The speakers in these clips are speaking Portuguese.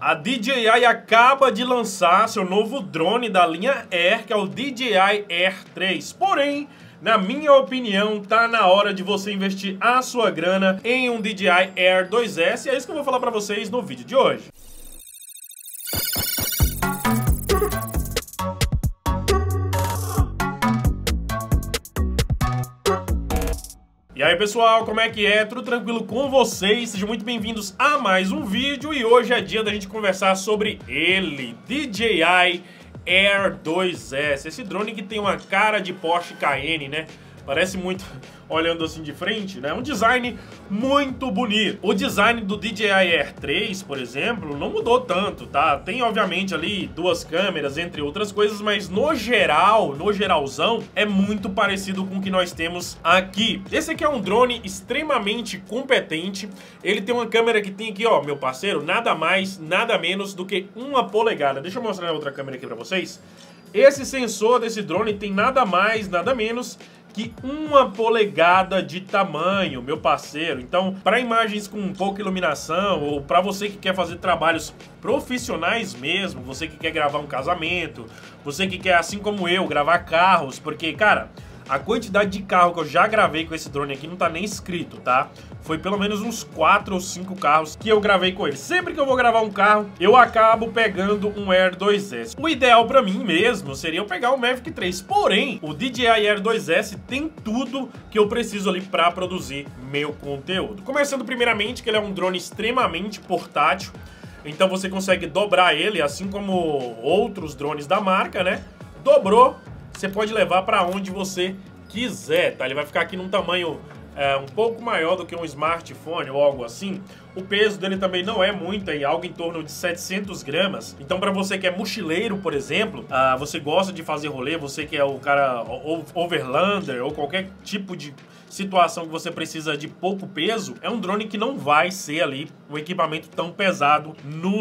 A DJI acaba de lançar seu novo drone da linha Air, que é o DJI Air 3. Porém, na minha opinião, tá na hora de você investir a sua grana em um DJI Air 2S. E é isso que eu vou falar pra vocês no vídeo de hoje. E aí pessoal, como é que é? Tudo tranquilo com vocês? Sejam muito bem-vindos a mais um vídeo e hoje é dia da gente conversar sobre ele, DJI Air 2S, esse drone que tem uma cara de Porsche Cayenne, né? Parece muito, olhando assim de frente, né? Um design muito bonito. O design do DJI Air 3, por exemplo, não mudou tanto, tá? Tem, obviamente, ali duas câmeras, entre outras coisas, mas no geral, no geralzão, é muito parecido com o que nós temos aqui. Esse aqui é um drone extremamente competente. Ele tem uma câmera que tem aqui, ó, meu parceiro, nada mais, nada menos do que 1 polegada. Deixa eu mostrar a outra câmera aqui pra vocês. Esse sensor desse drone tem nada mais, nada menos que 1 polegada de tamanho, meu parceiro. Então, para imagens com pouca iluminação ou para você que quer fazer trabalhos profissionais mesmo, você que quer gravar um casamento, você que quer, assim como eu, gravar carros, porque, cara, a quantidade de carro que eu já gravei com esse drone aqui não tá nem escrito, tá? Foi pelo menos uns 4 ou 5 carros que eu gravei com ele. Sempre que eu vou gravar um carro, eu acabo pegando um Air 2S. O ideal pra mim mesmo seria eu pegar o Mavic 3. Porém, o DJI Air 2S tem tudo que eu preciso ali pra produzir meu conteúdo. Começando primeiramente que ele é um drone extremamente portátil. Então você consegue dobrar ele, assim como outros drones da marca, né? Dobrou, você pode levar para onde você quiser, tá? Ele vai ficar aqui num tamanho um pouco maior do que um smartphone ou algo assim. O peso dele também não é muito, é algo em torno de 700 gramas. Então para você que é mochileiro, por exemplo, você gosta de fazer rolê, você que é o cara overlander ou qualquer tipo de situação que você precisa de pouco peso, é um drone que não vai ser ali um equipamento tão pesado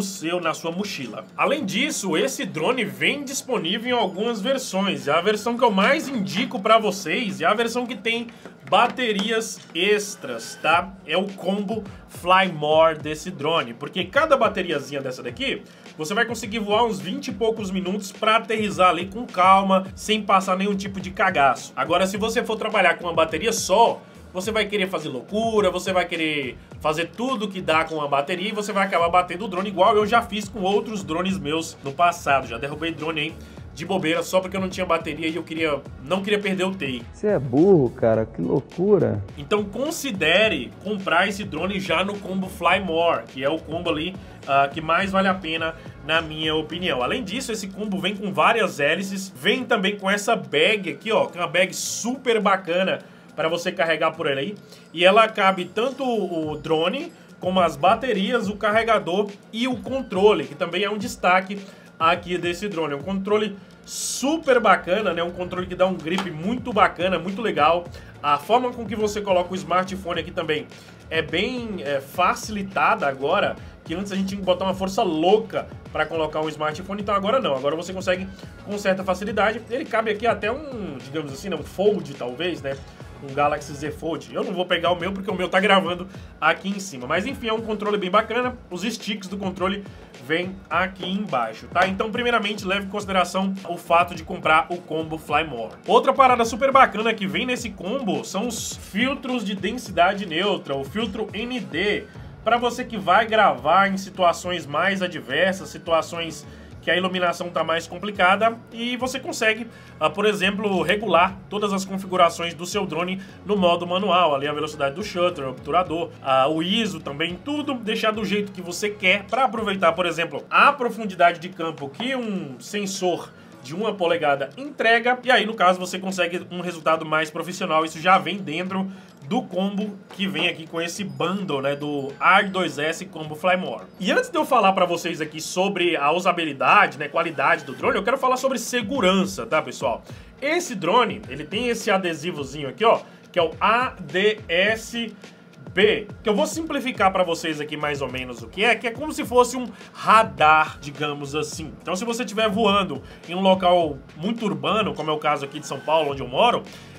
na sua mochila. Além disso, esse drone vem disponível em algumas versões. A versão que eu mais indico para vocês é a versão que tem baterias extras, tá? É o combo Fly More desse drone, porque cada bateriazinha dessa daqui, você vai conseguir voar uns 20 e poucos minutos para aterrissar ali com calma, sem passar nenhum tipo de cagaço. Agora, se você for trabalhar com uma bateria só, você vai querer fazer loucura, você vai querer fazer tudo que dá com a bateria e você vai acabar batendo o drone igual eu já fiz com outros drones meus no passado. Já derrubei drone aí de bobeira só porque eu não tinha bateria e eu não queria perder o TEI. Você é burro, cara, que loucura. Então considere comprar esse drone já no combo Fly More, que é o combo ali que mais vale a pena na minha opinião. Além disso, esse combo vem com várias hélices, vem também com essa bag aqui, ó, que é uma bag super bacana para você carregar por aí. E ela cabe tanto o drone, como as baterias, o carregador e o controle, que também é um destaque aqui desse drone. É um controle super bacana, né? Um controle que dá um grip muito bacana, muito legal. A forma com que você coloca o smartphone aqui também é bem facilitada agora, que antes a gente tinha que botar uma força louca para colocar um smartphone, então agora não. Agora você consegue com certa facilidade. Ele cabe aqui até um, digamos assim, né? Um Fold talvez, né? Um Galaxy Z Fold. Eu não vou pegar o meu porque o meu tá gravando aqui em cima. Mas enfim, é um controle bem bacana. Os sticks do controle vêm aqui embaixo, tá? Então, primeiramente, leve em consideração o fato de comprar o combo Fly More. Outra parada super bacana que vem nesse combo são os filtros de densidade neutra, o filtro ND, para você que vai gravar em situações mais adversas, situações que a iluminação está mais complicada e você consegue, por exemplo, regular todas as configurações do seu drone no modo manual, ali a velocidade do shutter, o obturador, o ISO também, tudo deixar do jeito que você quer para aproveitar, por exemplo, a profundidade de campo que um sensor de 1 polegada entrega, e aí no caso você consegue um resultado mais profissional. Isso já vem dentro do combo que vem aqui com esse bundle, né, do Air 2S Combo Fly More. E antes de eu falar para vocês aqui sobre a usabilidade, né, qualidade do drone, eu quero falar sobre segurança, tá, pessoal? Esse drone, ele tem esse adesivozinho aqui, ó, que é o ADS-B, que eu vou simplificar para vocês aqui mais ou menos o que é como se fosse um radar, digamos assim. Então se você estiver voando em um local muito urbano, como é o caso aqui de São Paulo, onde eu moro,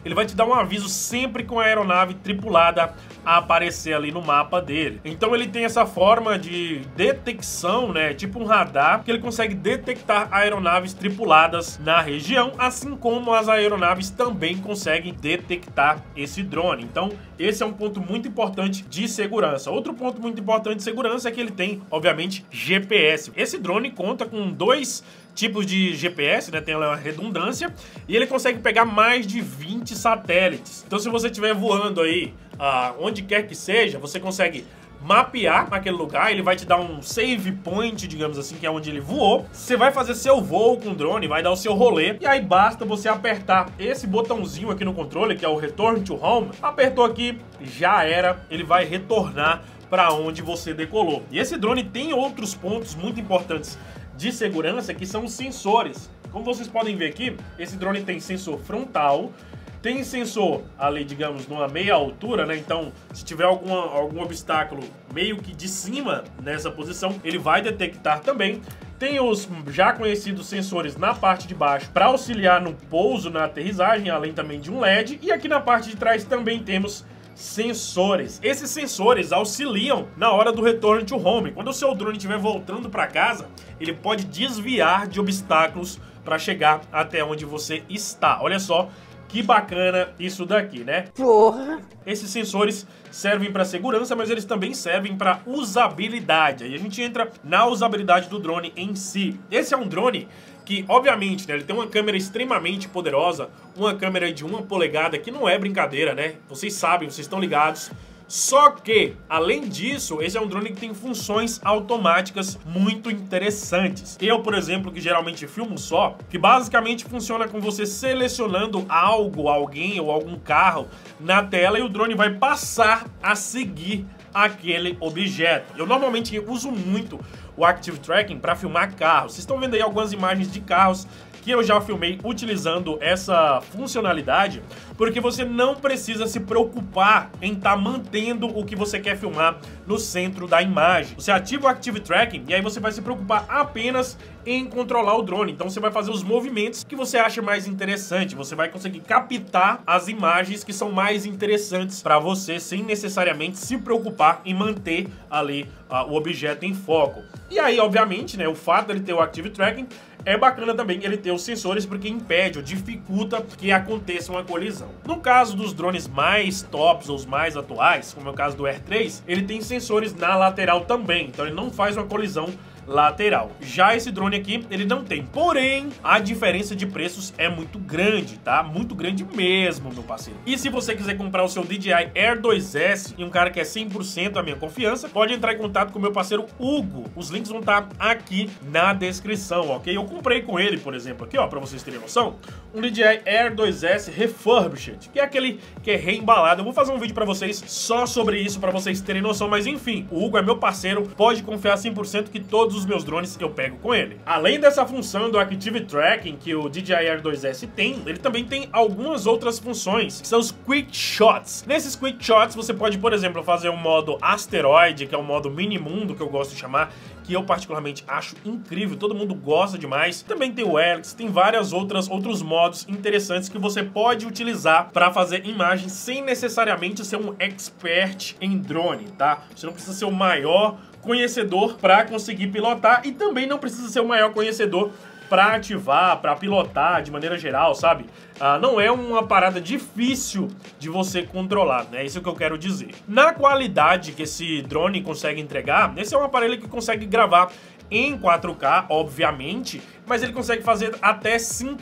ele vai te dar um aviso sempre com a aeronave tripulada a aparecer ali no mapa dele. Então ele tem essa forma de detecção, né, tipo um radar, que ele consegue detectar aeronaves tripuladas na região, assim como as aeronaves também conseguem detectar esse drone. Então esse é um ponto muito importante de segurança. Outro ponto muito importante de segurança é que ele tem, obviamente, GPS. Esse drone conta com 2 tipos de GPS, né? Tem uma redundância e ele consegue pegar mais de 20 satélites. Então se você estiver voando aí, onde quer que seja, você consegue mapear aquele lugar, ele vai te dar um save point, digamos assim, que é onde ele voou. Você vai fazer seu voo com o drone, vai dar o seu rolê, e aí basta você apertar esse botãozinho aqui no controle, que é o Return to Home. Apertou aqui, já era, ele vai retornar para onde você decolou. E esse drone tem outros pontos muito importantes de segurança, que são os sensores. Como vocês podem ver aqui, esse drone tem sensor frontal, tem sensor ali, digamos, numa meia altura, né? Então, se tiver algum obstáculo meio que de cima nessa posição, ele vai detectar também. Tem os já conhecidos sensores na parte de baixo para auxiliar no pouso, na aterrissagem, além também de um LED. E aqui na parte de trás também temos sensores. Esses sensores auxiliam na hora do return to home. Quando o seu drone estiver voltando para casa, ele pode desviar de obstáculos para chegar até onde você está. Olha só que bacana isso daqui, né? Porra! Esses sensores servem para segurança, mas eles também servem para usabilidade. Aí a gente entra na usabilidade do drone em si. Esse é um drone que, obviamente, né, ele tem uma câmera extremamente poderosa, uma câmera de 1 polegada, que não é brincadeira, né? Vocês sabem, vocês estão ligados. Só que, além disso, esse é um drone que tem funções automáticas muito interessantes. Eu, por exemplo, que geralmente filmo só, que basicamente funciona com você selecionando algo, alguém ou algum carro na tela e o drone vai passar a seguir aquele objeto. Eu normalmente uso muito o Active Tracking para filmar carros. Vocês estão vendo aí algumas imagens de carros que eu já filmei utilizando essa funcionalidade, porque você não precisa se preocupar em estar mantendo o que você quer filmar no centro da imagem. Você ativa o Active Tracking e aí você vai se preocupar apenas em controlar o drone. Então você vai fazer os movimentos que você acha mais interessante. Você vai conseguir captar as imagens que são mais interessantes para você, sem necessariamente se preocupar em manter ali o objeto em foco. E aí, obviamente, né, o fato dele ter o Active Tracking é bacana também ele ter os sensores, porque impede ou dificulta que aconteça uma colisão. No caso dos drones mais tops ou os mais atuais, como é o caso do Air 3, ele tem sensores na lateral também, então ele não faz uma colisão lateral. Já esse drone aqui, ele não tem. Porém, a diferença de preços é muito grande, tá? Muito grande mesmo, meu parceiro. E se você quiser comprar o seu DJI Air 2S e um cara que é 100% a minha confiança, pode entrar em contato com o meu parceiro Hugo. Os links vão estar aqui na descrição, ok? Eu comprei com ele, por exemplo, aqui, ó, pra vocês terem noção, um DJI Air 2S Refurbished, que é aquele que é reembalado. Eu vou fazer um vídeo pra vocês só sobre isso, pra vocês terem noção, mas enfim, o Hugo é meu parceiro, pode confiar 100% que todos os meus drones eu pego com ele. Além dessa função do Active Tracking que o DJI Air 2S tem, ele também tem algumas outras funções, que são os Quick Shots. Nesses Quick Shots você pode, por exemplo, fazer um modo asteroide, que é o modo mini mundo, que eu gosto de chamar, que eu particularmente acho incrível, todo mundo gosta demais. Também tem o Helix, tem vários outros modos interessantes que você pode utilizar para fazer imagens sem necessariamente ser um expert em drone, tá? Você não precisa ser o maior conhecedor para conseguir pilotar e também não precisa ser o maior conhecedor para ativar, para pilotar de maneira geral, sabe? Não é uma parada difícil de você controlar, né? Isso que eu quero dizer. Na qualidade que esse drone consegue entregar, esse é um aparelho que consegue gravar em 4K, obviamente, mas ele consegue fazer até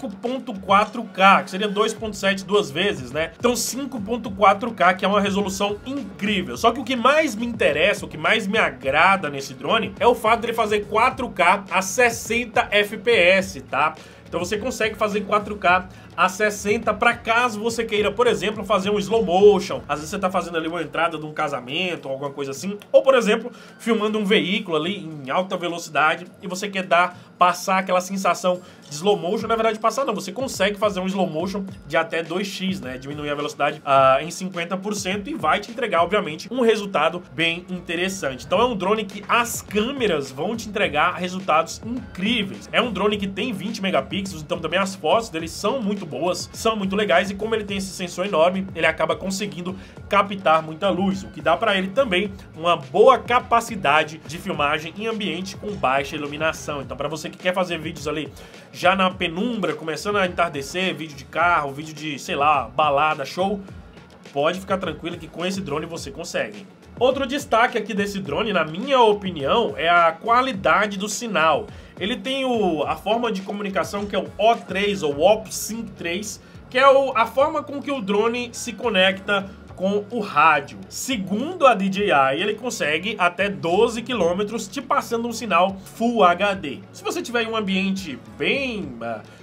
5.4K, que seria 2.7 duas vezes, né? Então 5.4K, que é uma resolução incrível. Só que o que mais me interessa, o que mais me agrada nesse drone é o fato de ele fazer 4K a 60 FPS, tá? Então você consegue fazer 4K a 60 para caso você queira, por exemplo, fazer um slow motion. Às vezes você tá fazendo ali uma entrada de um casamento ou alguma coisa assim. Ou, por exemplo, filmando um veículo ali em alta velocidade e você quer passar aquela sensação de slow motion. Na verdade, passar não, você consegue fazer um slow motion de até 2x, né? Diminuir a velocidade em 50% e vai te entregar, obviamente, um resultado bem interessante. Então é um drone que as câmeras vão te entregar resultados incríveis. É um drone que tem 20 megapixels, então também as fotos dele são muito boas, são muito legais, e como ele tem esse sensor enorme, ele acaba conseguindo captar muita luz, o que dá para ele também uma boa capacidade de filmagem em ambiente com baixa iluminação. Então, para você que quer fazer vídeos ali já na penumbra, começando a entardecer, vídeo de carro, vídeo de, sei lá, balada, show, pode ficar tranquilo que com esse drone você consegue. Outro destaque aqui desse drone, na minha opinião, é a qualidade do sinal. Ele tem a forma de comunicação que é o O3 ou OP-Sync 3, que é a forma com que o drone se conecta com o rádio. Segundo a DJI, ele consegue até 12 km te passando um sinal Full HD. Se você tiver em um ambiente bem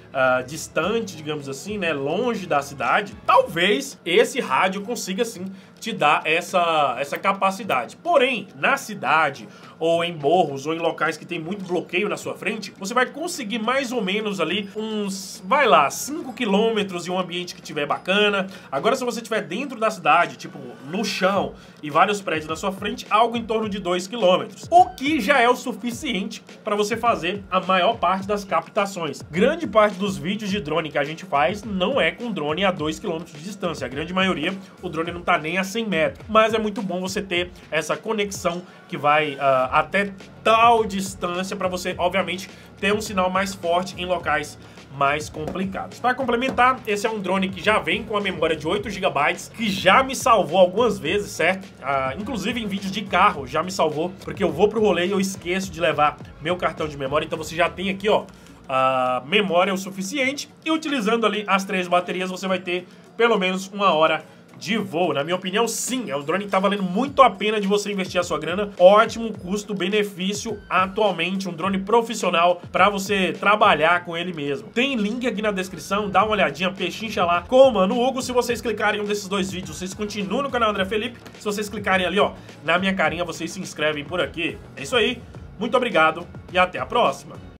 distante, digamos assim, né, longe da cidade, talvez esse rádio consiga sim te dar essa capacidade. Porém, na cidade, ou em morros, ou em locais que tem muito bloqueio na sua frente, você vai conseguir mais ou menos ali uns, 5 quilômetros em um ambiente que tiver bacana. Agora, se você estiver dentro da cidade, tipo no chão, e vários prédios na sua frente, algo em torno de 2 quilômetros, o que já é o suficiente para você fazer a maior parte das captações. Grande parte dos vídeos de drone que a gente faz não é com drone a 2 km de distância. A grande maioria, o drone não tá nem a 100 metros. Mas é muito bom você ter essa conexão que vai até tal distância para você, obviamente, ter um sinal mais forte em locais mais complicados. Para complementar, esse é um drone que já vem com a memória de 8 GB, que já me salvou algumas vezes, certo? Inclusive em vídeos de carro já me salvou, porque eu vou pro rolê e eu esqueço de levar meu cartão de memória, então você já tem aqui, ó, a memória o suficiente, e utilizando ali as 3 baterias você vai ter pelo menos 1 hora de voo. Na minha opinião, sim, é um drone que tá valendo muito a pena de você investir a sua grana. Ótimo custo-benefício atualmente, um drone profissional para você trabalhar com ele mesmo. Tem link aqui na descrição, dá uma olhadinha, pechincha lá com o Mano Hugo. Se vocês clicarem em um desses 2 vídeos, vocês continuam no canal André Felipe. Se vocês clicarem ali, ó, na minha carinha, vocês se inscrevem por aqui. É isso aí, muito obrigado e até a próxima.